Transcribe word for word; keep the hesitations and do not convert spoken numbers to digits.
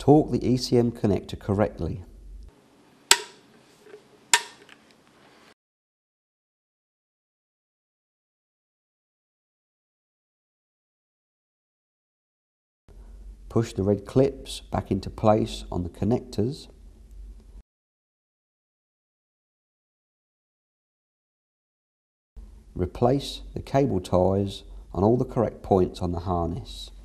Torque the E C M connector correctly. Push the red clips back into place on the connectors. Replace the cable ties on all the correct points on the harness.